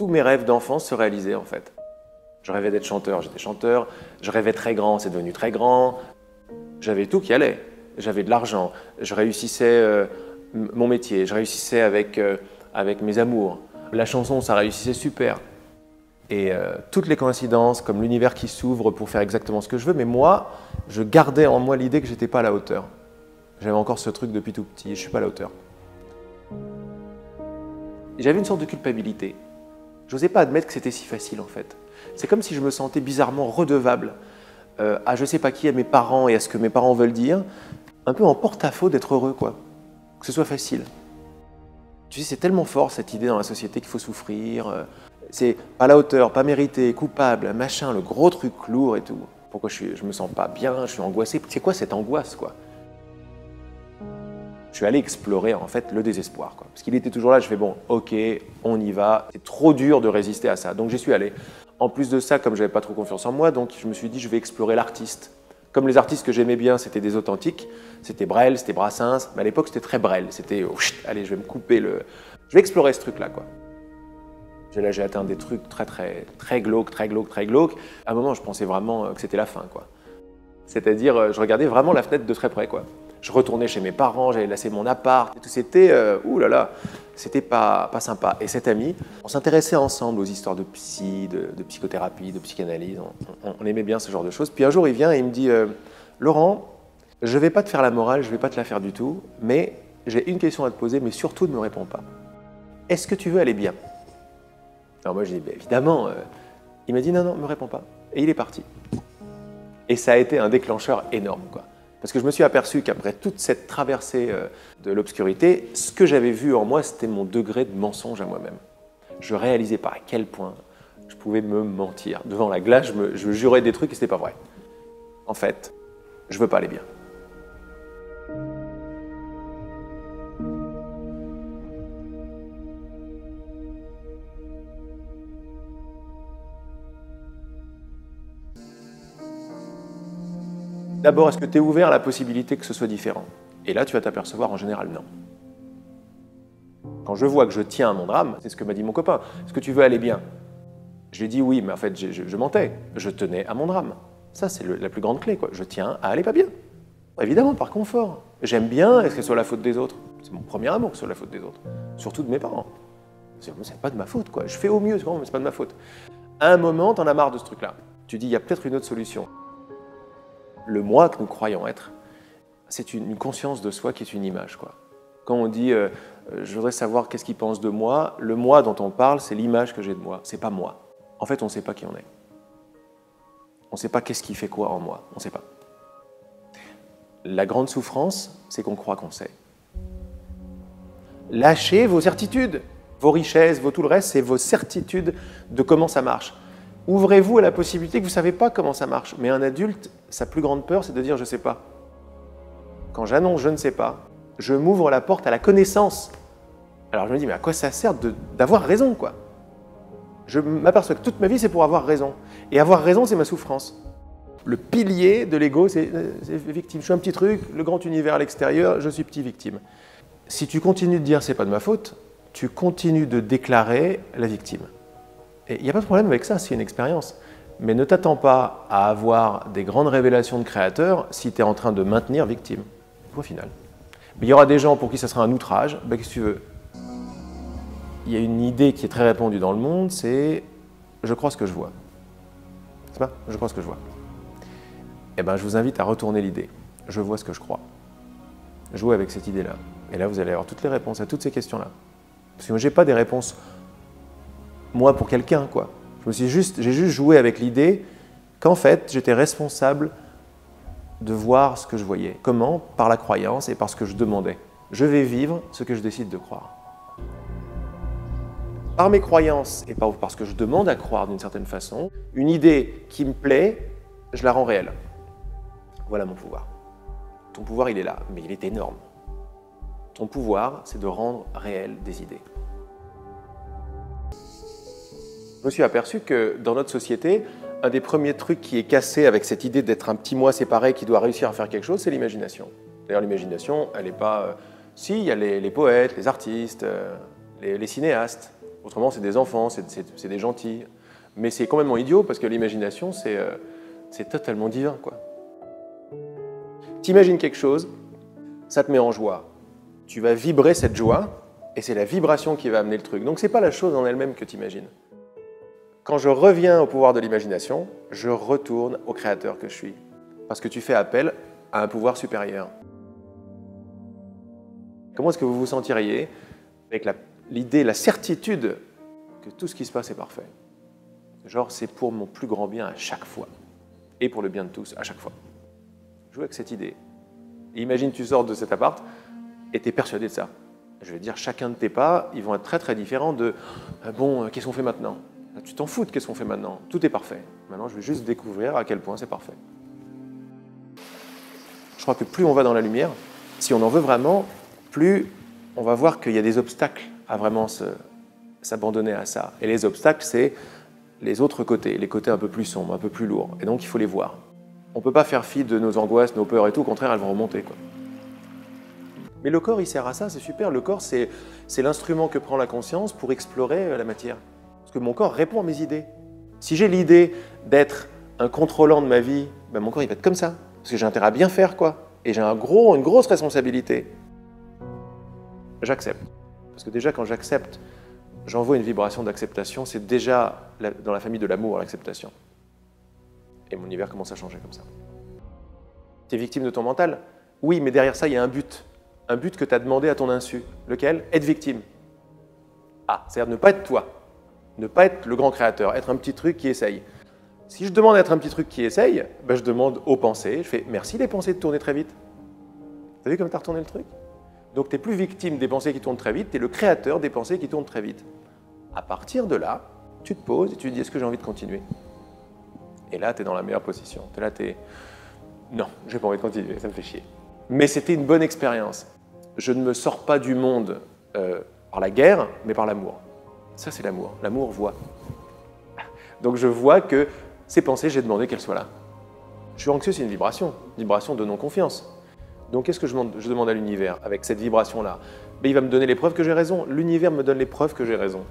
tous mes rêves d'enfance se réalisaient en fait. Je rêvais d'être chanteur, j'étais chanteur. Je rêvais très grand, c'est devenu très grand. J'avais tout qui allait. J'avais de l'argent, je réussissais mon métier, je réussissais avec mes amours. La chanson, ça réussissait super. Et toutes les coïncidences, comme l'univers qui s'ouvre pour faire exactement ce que je veux, mais moi, je gardais en moi l'idée que j'étais pas à la hauteur. J'avais encore ce truc depuis tout petit, je suis pas à la hauteur. J'avais une sorte de culpabilité. J'osais pas admettre que c'était si facile en fait. C'est comme si je me sentais bizarrement redevable à je sais pas qui, à mes parents et à ce que mes parents veulent dire, un peu en porte-à-faux d'être heureux, quoi. Que ce soit facile. Tu sais, c'est tellement fort cette idée dans la société qu'il faut souffrir. C'est pas à la hauteur, pas mérité, coupable, machin, le gros truc lourd et tout. Pourquoi je me sens pas bien, je suis angoissé. C'est quoi cette angoisse, quoi? Je suis allé explorer en fait le désespoir, quoi. Parce qu'il était toujours là, je fais bon, ok, on y va. C'est trop dur de résister à ça, donc j'y suis allé. En plus de ça, comme j'avais pas trop confiance en moi, donc je me suis dit je vais explorer l'artiste. Comme les artistes que j'aimais bien, c'était des authentiques, c'était Brel, c'était Brassens, mais à l'époque c'était très Brel, c'était allez, je vais me couper le... Je vais explorer ce truc-là, quoi. Là, j'ai atteint des trucs très glauques, très glauques, très glauques. À un moment, je pensais vraiment que c'était la fin, quoi. C'est-à-dire, je regardais vraiment la fenêtre de très près, quoi. Je retournais chez mes parents, j'allais lasser mon appart, c'était, oulala, c'était pas sympa. Et cet ami, on s'intéressait ensemble aux histoires de psy, de psychothérapie, de psychanalyse, on aimait bien ce genre de choses. Puis un jour, il vient et il me dit, Laurent, je vais pas te faire la morale, je vais pas te la faire du tout, mais j'ai une question à te poser, mais surtout ne me réponds pas. Est-ce que tu veux aller bien? Alors moi, j'ai dit, évidemment. Il m'a dit, non, me réponds pas. Et il est parti. Et ça a été un déclencheur énorme, quoi. Parce que je me suis aperçu qu'après toute cette traversée de l'obscurité, ce que j'avais vu en moi, c'était mon degré de mensonge à moi-même. Je réalisais pas à quel point je pouvais me mentir. Devant la glace, je jurais des trucs et c'était pas vrai. En fait, je veux pas aller bien. D'abord, est-ce que tu es ouvert à la possibilité que ce soit différent? Et là, tu vas t'apercevoir en général non. Quand je vois que je tiens à mon drame, c'est ce que m'a dit mon copain, est-ce que tu veux aller bien? Je lui ai dit oui, mais en fait, je mentais. Je tenais à mon drame. Ça, c'est la plus grande clé, quoi. Je tiens à aller pas bien. Évidemment, par confort. J'aime bien, est-ce que ce soit la faute des autres? C'est mon premier amour que ce soit la faute des autres. Surtout de mes parents. C'est pas de ma faute, quoi. Je fais au mieux, mais c'est pas de ma faute. À un moment, t'en as marre de ce truc-là. Tu dis, il y a peut-être une autre solution. Le moi que nous croyons être, c'est une conscience de soi qui est une image, quoi. Quand on dit je voudrais savoir qu'est-ce qu'il pense de moi, le moi dont on parle, c'est l'image que j'ai de moi, c'est pas moi. En fait, on ne sait pas qui on est. On ne sait pas qu'est-ce qui fait quoi en moi, on ne sait pas. La grande souffrance, c'est qu'on croit qu'on sait. Lâchez vos certitudes, vos richesses, tout le reste, c'est vos certitudes de comment ça marche. Ouvrez-vous à la possibilité que vous ne savez pas comment ça marche. Mais un adulte, sa plus grande peur, c'est de dire « je ne sais pas ». Quand j'annonce « je ne sais pas », je m'ouvre la porte à la connaissance. Alors je me dis « mais à quoi ça sert d'avoir raison, quoi ?» Je m'aperçois que toute ma vie, c'est pour avoir raison. Et avoir raison, c'est ma souffrance. Le pilier de l'ego, c'est victime. Je suis un petit truc, le grand univers à l'extérieur, je suis petit victime. Si tu continues de dire « c'est pas de ma faute », tu continues de déclarer la victime. Et il n'y a pas de problème avec ça, c'est une expérience. Mais ne t'attends pas à avoir des grandes révélations de créateurs si tu es en train de maintenir victime, au final. Mais il y aura des gens pour qui ça sera un outrage, ben, qu'est-ce que tu veux? Il y a une idée qui est très répandue dans le monde, c'est « je crois ce que je vois ». C'est pas « je crois ce que je vois ». Eh bien, je vous invite à retourner l'idée. Je vois ce que je crois. Jouez avec cette idée-là. Et là, vous allez avoir toutes les réponses à toutes ces questions-là. Parce que moi, je n'ai pas des réponses moi pour quelqu'un, quoi. J'ai juste joué avec l'idée qu'en fait, j'étais responsable de voir ce que je voyais. Comment? Par la croyance et par ce que je demandais. Je vais vivre ce que je décide de croire. Par mes croyances et par ce que je demande à croire d'une certaine façon, une idée qui me plaît, je la rends réelle. Voilà mon pouvoir. Ton pouvoir, il est là, mais il est énorme. Ton pouvoir, c'est de rendre réelles des idées. Je me suis aperçu que dans notre société, un des premiers trucs qui est cassé avec cette idée d'être un petit moi séparé qui doit réussir à faire quelque chose, c'est l'imagination. D'ailleurs, l'imagination, elle n'est pas... Si, il y a les poètes, les artistes, les cinéastes. Autrement, c'est des enfants, c'est des gentils. Mais c'est complètement idiot parce que l'imagination, c'est totalement divin, quoi. T'imagines quelque chose, ça te met en joie. Tu vas vibrer cette joie et c'est la vibration qui va amener le truc. Donc c'est pas la chose en elle-même que tu imagines. Quand je reviens au pouvoir de l'imagination, je retourne au créateur que je suis. Parce que tu fais appel à un pouvoir supérieur. Comment est-ce que vous vous sentiriez avec l'idée, la certitude que tout ce qui se passe est parfait? Genre, c'est pour mon plus grand bien à chaque fois. Et pour le bien de tous, à chaque fois. Joue avec cette idée. Et imagine, tu sors de cet appart et tu es persuadé de ça. Je veux dire, chacun de tes pas, ils vont être très très différents de « Bon, qu'est-ce qu'on fait maintenant ?» Tu t'en fous de qu'est-ce qu'on fait maintenant. Tout est parfait. Maintenant, je vais juste découvrir à quel point c'est parfait. Je crois que plus on va dans la lumière, si on en veut vraiment, plus on va voir qu'il y a des obstacles à vraiment s'abandonner à ça. Et les obstacles, c'est les autres côtés, les côtés un peu plus sombres, un peu plus lourds. Et donc, il faut les voir. On ne peut pas faire fi de nos angoisses, nos peurs et tout. Au contraire, elles vont remonter, quoi. Mais le corps, il sert à ça, c'est super. Le corps, c'est l'instrument que prend la conscience pour explorer la matière. Parce que mon corps répond à mes idées. Si j'ai l'idée d'être un contrôlant de ma vie, ben mon corps, il va être comme ça. Parce que j'ai intérêt à bien faire, quoi. Et j'ai une grosse responsabilité. J'accepte. Parce que déjà, quand j'accepte, j'envoie une vibration d'acceptation. C'est déjà dans la famille de l'amour, l'acceptation. Et mon univers commence à changer comme ça. Tu es victime de ton mental? Oui, mais derrière ça, il y a un but. Un but que tu as demandé à ton insu. Lequel? Être victime. Ah, c'est-à-dire ne pas être toi. Ne pas être le grand créateur. Être un petit truc qui essaye. Si je demande d'être un petit truc qui essaye, ben je demande aux pensées. Je fais merci les pensées de tourner très vite. Vous avez vu comme tu as retourné le truc? Donc tu n'es plus victime des pensées qui tournent très vite, tu es le créateur des pensées qui tournent très vite. À partir de là, tu te poses et tu te dis est-ce que j'ai envie de continuer? Et là, tu es dans la meilleure position. Là, tu es non, j'ai pas envie de continuer, ça me fait chier. Mais c'était une bonne expérience. Je ne me sors pas du monde par la guerre, mais par l'amour. Ça, c'est l'amour. L'amour voit. Donc je vois que ces pensées, j'ai demandé qu'elles soient là. Je suis anxieux, c'est une vibration de non-confiance. Donc qu'est-ce que je demande à l'univers avec cette vibration-là? Ben, il va me donner les preuves que j'ai raison. L'univers me donne les preuves que j'ai raison.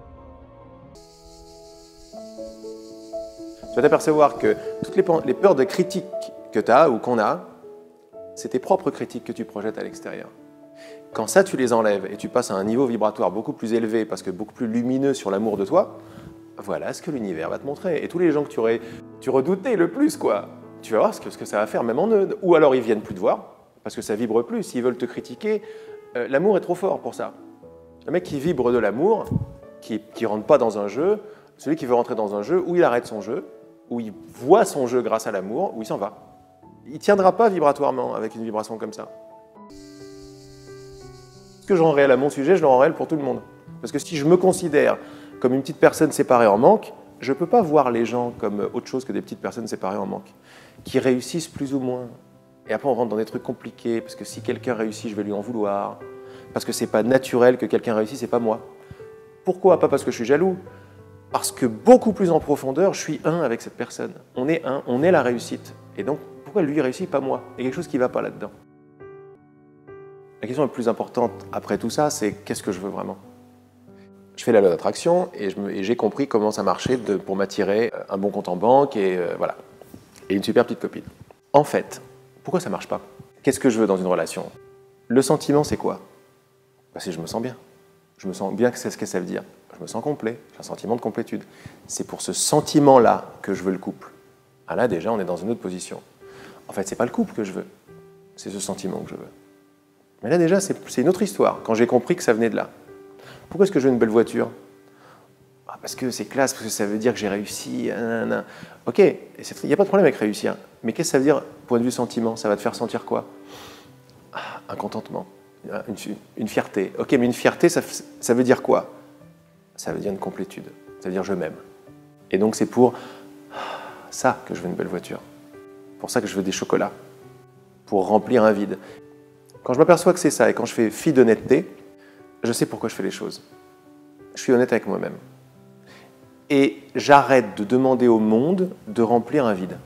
Tu vas t'apercevoir que toutes les peurs de critique que tu as ou qu'on a, c'est tes propres critiques que tu projettes à l'extérieur. Quand ça, tu les enlèves et tu passes à un niveau vibratoire beaucoup plus élevé, parce que beaucoup plus lumineux sur l'amour de toi, voilà ce que l'univers va te montrer. Et tous les gens que tu redoutais le plus, quoi, tu vas voir ce que ça va faire, même en eux. Ou alors ils viennent plus te voir, parce que ça vibre plus. S'ils veulent te critiquer, l'amour est trop fort pour ça. Le mec qui vibre de l'amour, qui ne rentre pas dans un jeu, celui qui veut rentrer dans un jeu, où il arrête son jeu, où il voit son jeu grâce à l'amour, où il s'en va. Il ne tiendra pas vibratoirement avec une vibration comme ça. Ce que je rends réel à mon sujet, je le rends réel pour tout le monde. Parce que si je me considère comme une petite personne séparée en manque, je ne peux pas voir les gens comme autre chose que des petites personnes séparées en manque, qui réussissent plus ou moins. Et après, on rentre dans des trucs compliqués, parce que si quelqu'un réussit, je vais lui en vouloir. Parce que ce n'est pas naturel que quelqu'un réussisse, ce n'est pas moi. Pourquoi? Pas parce que je suis jaloux. Parce que beaucoup plus en profondeur, je suis un avec cette personne. On est un, on est la réussite. Et donc, pourquoi lui réussit, pas moi? Il y a quelque chose qui ne va pas là-dedans. La question la plus importante après tout ça, c'est qu'est-ce que je veux vraiment? Je fais la loi d'attraction et j'ai compris comment ça marchait pour m'attirer un bon compte en banque et voilà. Et une super petite copine. En fait, pourquoi ça ne marche pas? Qu'est-ce que je veux dans une relation? Le sentiment, c'est quoi? Ben, c'est je me sens bien. Je me sens bien, c'est ce que ça veut dire. Je me sens complet, j'ai un sentiment de complétude. C'est pour ce sentiment-là que je veux le couple. Ah là, déjà, on est dans une autre position. En fait, ce n'est pas le couple que je veux, c'est ce sentiment que je veux. Mais là, déjà, c'est une autre histoire, quand j'ai compris que ça venait de là. Pourquoi est-ce que je veux une belle voiture? Parce que c'est classe, parce que ça veut dire que j'ai réussi. Nanana. Ok, il n'y a pas de problème avec réussir. Mais qu'est-ce que ça veut dire, point de vue sentiment? Ça va te faire sentir quoi? Un contentement, une fierté. Ok, mais une fierté, ça veut dire quoi? Ça veut dire une complétude. Ça veut dire je m'aime. Et donc c'est pour ça que je veux une belle voiture. Pour ça que je veux des chocolats. Pour remplir un vide. Quand je m'aperçois que c'est ça et quand je fais fi d'honnêteté, je sais pourquoi je fais les choses. Je suis honnête avec moi-même. Et j'arrête de demander au monde de remplir un vide.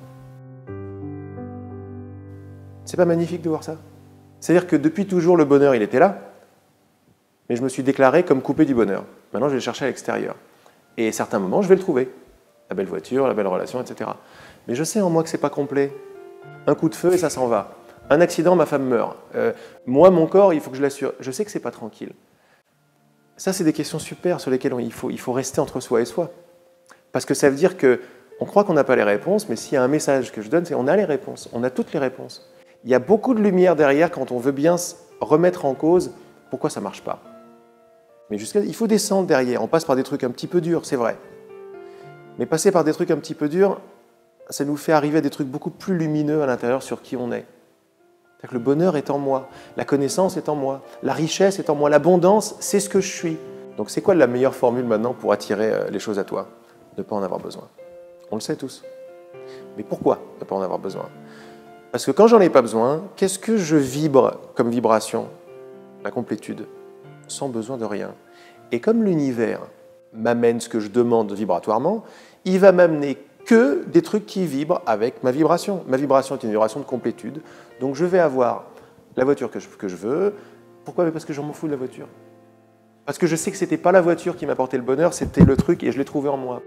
C'est pas magnifique de voir ça? C'est-à-dire que depuis toujours, le bonheur, il était là, mais je me suis déclaré comme coupé du bonheur. Maintenant, je vais le chercher à l'extérieur. Et à certains moments, je vais le trouver. La belle voiture, la belle relation, etc. Mais je sais en moi que ce n'est pas complet. Un coup de feu et ça s'en va. Un accident, ma femme meurt. Moi, mon corps, il faut que je l'assure. Je sais que ce n'est pas tranquille. Ça, c'est des questions super sur lesquelles il faut rester entre soi et soi. Parce que ça veut dire qu'on croit qu'on n'a pas les réponses, mais s'il y a un message que je donne, c'est qu'on a les réponses. On a toutes les réponses. Il y a beaucoup de lumière derrière quand on veut bien remettre en cause pourquoi ça ne marche pas. Mais il faut descendre derrière. On passe par des trucs un petit peu durs, c'est vrai. Mais passer par des trucs un petit peu durs, ça nous fait arriver à des trucs beaucoup plus lumineux à l'intérieur sur qui on est. C'est-à-dire que le bonheur est en moi, la connaissance est en moi, la richesse est en moi, l'abondance, c'est ce que je suis. Donc c'est quoi la meilleure formule maintenant pour attirer les choses à toi? Ne pas en avoir besoin. On le sait tous. Mais pourquoi ne pas en avoir besoin? Parce que quand j'en ai pas besoin, qu'est-ce que je vibre comme vibration? La complétude, sans besoin de rien. Et comme l'univers m'amène ce que je demande vibratoirement, il va m'amener que des trucs qui vibrent avec ma vibration. Ma vibration est une vibration de complétude. Donc je vais avoir la voiture que je veux. Pourquoi? Parce que je m'en fous de la voiture. Parce que je sais que ce n'était pas la voiture qui m'apportait le bonheur, c'était le truc et je l'ai trouvé en moi.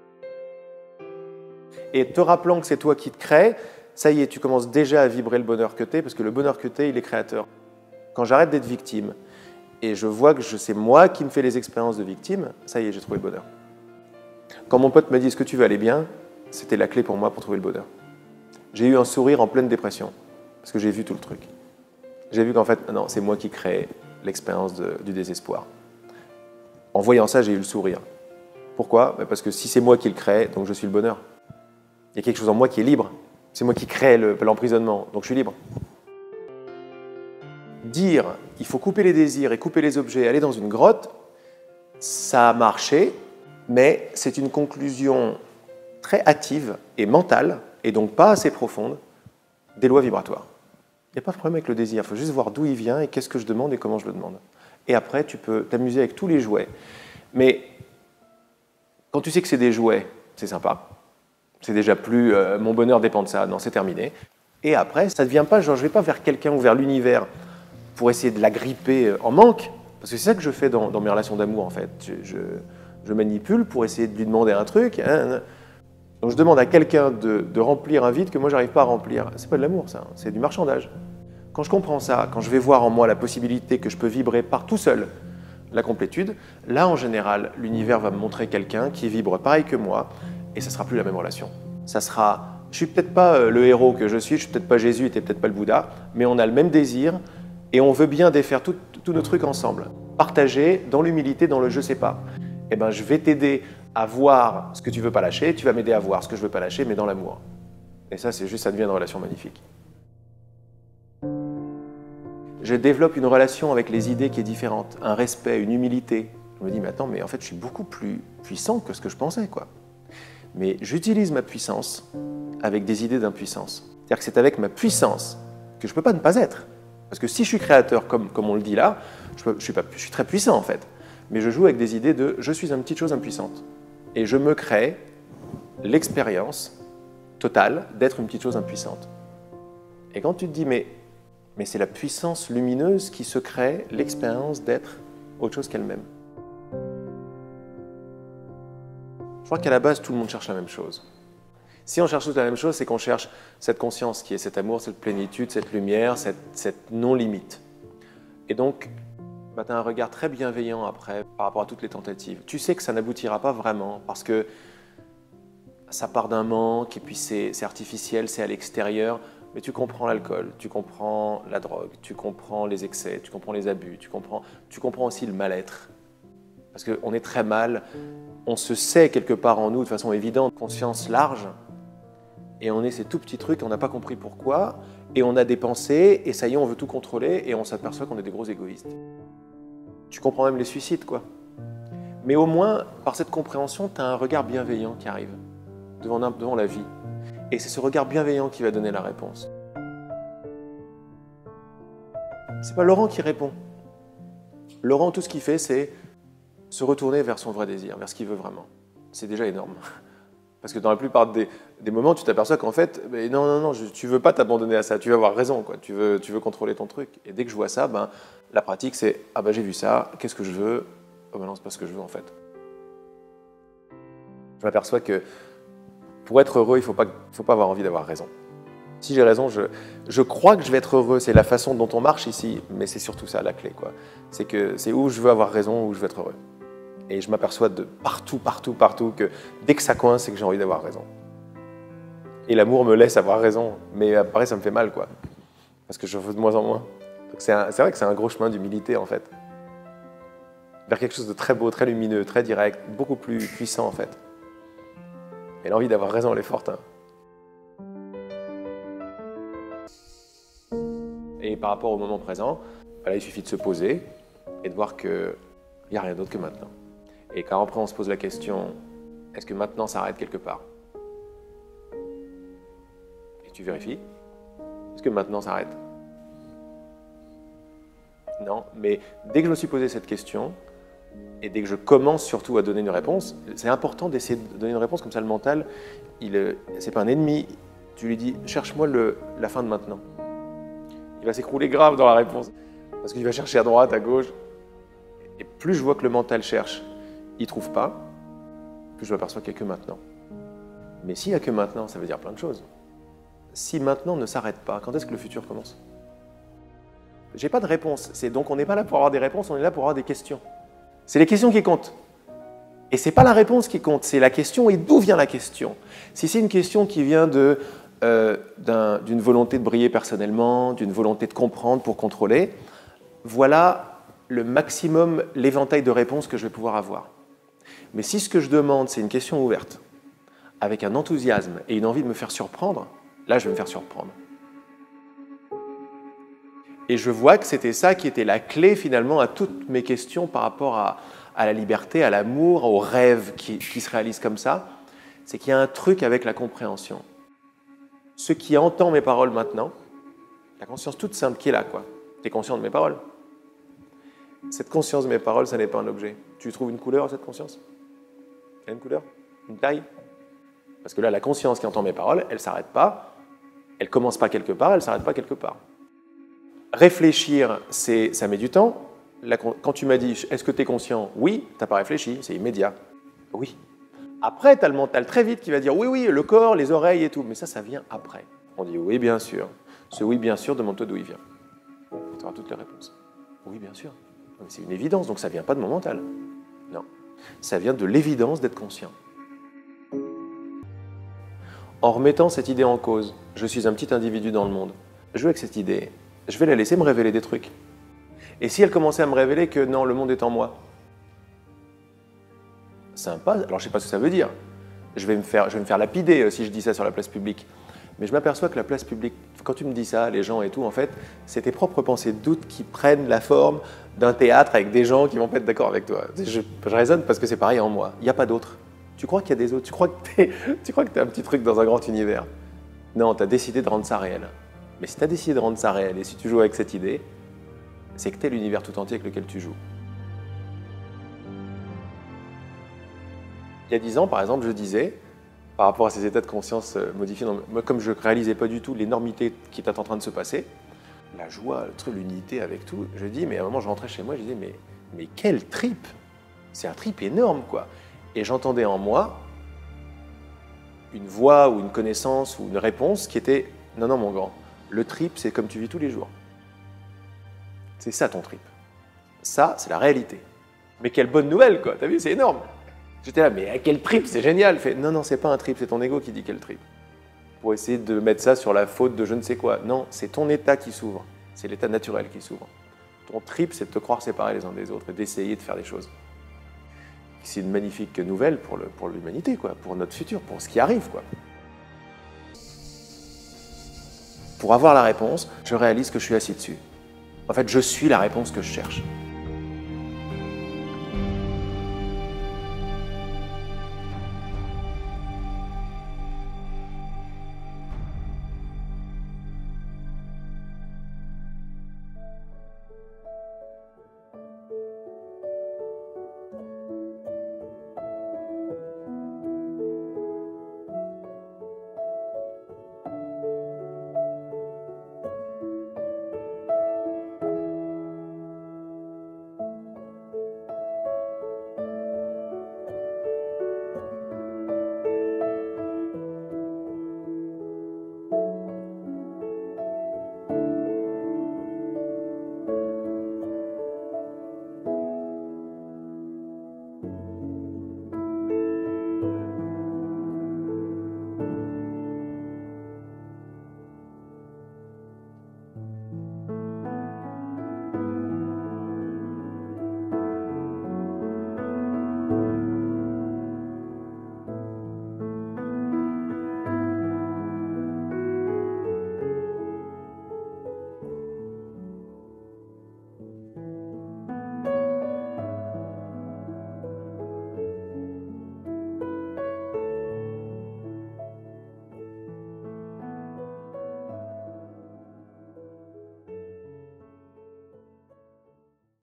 Et te rappelant que c'est toi qui te crée, ça y est, tu commences déjà à vibrer le bonheur que tu es, parce que le bonheur que tu es, il est créateur. Quand j'arrête d'être victime et je vois que c'est moi qui me fais les expériences de victime, ça y est, j'ai trouvé le bonheur. Quand mon pote m'a dit « Est-ce que tu vas aller bien ?», c'était la clé pour moi pour trouver le bonheur. J'ai eu un sourire en pleine dépression, parce que j'ai vu tout le truc. J'ai vu qu'en fait, non, c'est moi qui crée l'expérience du désespoir. En voyant ça, j'ai eu le sourire. Pourquoi? Parce que si c'est moi qui le crée, donc je suis le bonheur. Il y a quelque chose en moi qui est libre. C'est moi qui crée l'emprisonnement, donc je suis libre. Dire il faut couper les désirs et couper les objets, aller dans une grotte, ça a marché, mais c'est une conclusion très hâtive et mentale, et donc pas assez profonde, des lois vibratoires. Il n'y a pas de problème avec le désir, il faut juste voir d'où il vient et qu'est-ce que je demande et comment je le demande. Et après, tu peux t'amuser avec tous les jouets. Mais quand tu sais que c'est des jouets, c'est sympa. C'est déjà plus mon bonheur dépend de ça, non, c'est terminé. Et après, ça ne devient pas genre je ne vais pas vers quelqu'un ou vers l'univers pour essayer de l'agripper en manque, parce que c'est ça que je fais dans mes relations d'amour en fait. Je manipule pour essayer de lui demander un truc. Donc je demande à quelqu'un de remplir un vide que moi j'arrive pas à remplir. C'est pas de l'amour ça, c'est du marchandage. Quand je comprends ça, quand je vais voir en moi la possibilité que je peux vibrer par tout seul la complétude, là en général, l'univers va me montrer quelqu'un qui vibre pareil que moi et ça sera plus la même relation. Ça sera, je suis peut-être pas le héros que je suis peut-être pas Jésus et t'es peut-être pas le Bouddha, mais on a le même désir et on veut bien défaire tous nos trucs ensemble. Partager dans l'humilité, dans le je sais pas. Eh ben, je vais t'aider à voir ce que tu veux pas lâcher, tu vas m'aider à voir ce que je veux pas lâcher, mais dans l'amour. Et ça, c'est juste, ça devient une relation magnifique. Je développe une relation avec les idées qui est différente, un respect, une humilité. Je me dis, mais attends, mais en fait, je suis beaucoup plus puissant que ce que je pensais, quoi. Mais j'utilise ma puissance avec des idées d'impuissance. C'est-à-dire que c'est avec ma puissance que je ne peux pas ne pas être. Parce que si je suis créateur, comme on le dit là, je suis très puissant, en fait. Mais je joue avec des idées de « je suis une petite chose impuissante ». Et je me crée l'expérience totale d'être une petite chose impuissante. Et quand tu te dis « mais c'est la puissance lumineuse qui se crée l'expérience d'être autre chose qu'elle-même ». Je crois qu'à la base, tout le monde cherche la même chose. Si on cherche tous la même chose, c'est qu'on cherche cette conscience qui est cet amour, cette plénitude, cette lumière, cette non-limite. Et donc, tu as un regard très bienveillant après par rapport à toutes les tentatives. Tu sais que ça n'aboutira pas vraiment parce que ça part d'un manque et puis c'est artificiel, c'est à l'extérieur. Mais tu comprends l'alcool, tu comprends la drogue, tu comprends les excès, tu comprends les abus, tu comprends aussi le mal-être. Parce qu'on est très mal, on se sait quelque part en nous de façon évidente, conscience large, et on est ces tout petits trucs, on n'a pas compris pourquoi, et on a des pensées, et ça y est, on veut tout contrôler, et on s'aperçoit qu'on est des gros égoïstes. Tu comprends même les suicides, quoi. Mais au moins, par cette compréhension, tu as un regard bienveillant qui arrive devant la vie. Et c'est ce regard bienveillant qui va donner la réponse. C'est pas Laurent qui répond. Laurent, tout ce qu'il fait, c'est se retourner vers son vrai désir, vers ce qu'il veut vraiment. C'est déjà énorme. Parce que dans la plupart des moments, tu t'aperçois qu'en fait, non, tu veux pas t'abandonner à ça, tu veux avoir raison, quoi. Tu veux contrôler ton truc. Et dès que je vois ça, la pratique, c'est « Ah j'ai vu ça, qu'est-ce que je veux ? oh ben non, c'est pas ce que je veux en fait. Je m'aperçois que pour être heureux, il faut pas avoir envie d'avoir raison. Si j'ai raison, je crois que je vais être heureux, c'est la façon dont on marche ici, mais c'est surtout ça la clé, quoi. C'est que c'est où je veux avoir raison, où je veux être heureux. Et je m'aperçois de partout que dès que ça coince, c'est que j'ai envie d'avoir raison. Et l'amour me laisse avoir raison, mais après ça me fait mal, quoi. Parce que je veux de moins en moins. Donc c'est vrai que c'est un gros chemin d'humilité, en fait. Vers quelque chose de très beau, très lumineux, très direct, beaucoup plus puissant, en fait. Et l'envie d'avoir raison, elle est forte, hein. Et par rapport au moment présent, là, il suffit de se poser et de voir qu'il n'y a rien d'autre que maintenant. Et quand après on se pose la question, est-ce que maintenant s'arrête quelque part? Et tu vérifies, est-ce que maintenant s'arrête? Non, mais dès que je me suis posé cette question, et dès que je commence surtout à donner une réponse, c'est important d'essayer de donner une réponse, comme ça le mental, c'est pas un ennemi, tu lui dis, cherche-moi la fin de maintenant. Il va s'écrouler grave dans la réponse, parce qu'il va chercher à droite, à gauche, et plus je vois que le mental cherche, il ne trouve pas, plus je m'aperçois qu'il n'y a que maintenant. Mais s'il n'y a que maintenant, ça veut dire plein de choses. Si maintenant ne s'arrête pas, quand est-ce que le futur commence? J'ai pas de réponse, donc on n'est pas là pour avoir des réponses, on est là pour avoir des questions. C'est les questions qui comptent. Et ce n'est pas la réponse qui compte, c'est la question et d'où vient la question. Si c'est une question qui vient d'une volonté de briller personnellement, d'une volonté de comprendre pour contrôler, voilà le maximum, l'éventail de réponses que je vais pouvoir avoir. Mais si ce que je demande, c'est une question ouverte, avec un enthousiasme et une envie de me faire surprendre, là, je vais me faire surprendre. Et je vois que c'était ça qui était la clé finalement à toutes mes questions par rapport à la liberté, à l'amour, aux rêves qui se réalisent comme ça. C'est qu'il y a un truc avec la compréhension. Ce qui entend mes paroles maintenant, la conscience toute simple qui est là, quoi. Tu es conscient de mes paroles. Cette conscience de mes paroles, ça n'est pas un objet. Tu trouves une couleur à cette conscience? Il y a une couleur? Une taille? Parce que là, la conscience qui entend mes paroles, elle ne s'arrête pas. Elle ne commence pas quelque part, elle ne s'arrête pas quelque part. Réfléchir, ça met du temps. Quand tu m'as dit, est-ce que tu es conscient? Oui, tu n'as pas réfléchi, c'est immédiat. Oui. Après, tu as le mental très vite qui va dire, oui, le corps, les oreilles et tout. Mais ça vient après. On dit, oui, bien sûr. Ce oui, bien sûr, demande-toi d'où il vient. Tu auras toutes les réponses. Oui, bien sûr. Mais c'est une évidence, donc ça ne vient pas de mon mental. Non. Ça vient de l'évidence d'être conscient. En remettant cette idée en cause, je suis un petit individu dans le monde. Je joue avec cette idée. Je vais la laisser me révéler des trucs. Et si elle commençait à me révéler que non, le monde est en moi, sympa, alors je ne sais pas ce que ça veut dire. Je vais me faire lapider si je dis ça sur la place publique. Mais je m'aperçois que la place publique, quand tu me dis ça, les gens et tout, en fait, c'est tes propres pensées de doute qui prennent la forme d'un théâtre avec des gens qui vont pas être d'accord avec toi. Je raisonne parce que c'est pareil en moi. Il n'y a pas d'autres. Tu crois qu'il y a des autres? Tu crois que tu es un petit truc dans un grand univers? Non, tu as décidé de rendre ça réel. Mais si tu as décidé de rendre ça réel et si tu joues avec cette idée, c'est que tu es l'univers tout entier avec lequel tu joues. Il y a 10 ans, par exemple, je disais, par rapport à ces états de conscience modifiés, moi, comme je ne réalisais pas du tout l'énormité qui était en train de se passer, la joie, l'unité avec tout, je dis, mais à un moment, je rentrais chez moi, je disais, mais quel trip! C'est un trip énorme, quoi. Et j'entendais en moi une voix ou une connaissance ou une réponse qui était, non, mon grand, le trip, c'est comme tu vis tous les jours. C'est ça ton trip. Ça, c'est la réalité. Mais quelle bonne nouvelle, quoi. T'as vu, c'est énorme. J'étais là, mais quel trip, c'est génial. Fait, non, c'est pas un trip, c'est ton ego qui dit quel trip. Pour essayer de mettre ça sur la faute de je ne sais quoi. Non, c'est ton état qui s'ouvre. C'est l'état naturel qui s'ouvre. Ton trip, c'est de te croire séparés les uns des autres et d'essayer de faire des choses. C'est une magnifique nouvelle pour l'humanité, quoi, pour notre futur, pour ce qui arrive, quoi. Pour avoir la réponse, je réalise que je suis assis dessus. En fait, je suis la réponse que je cherche.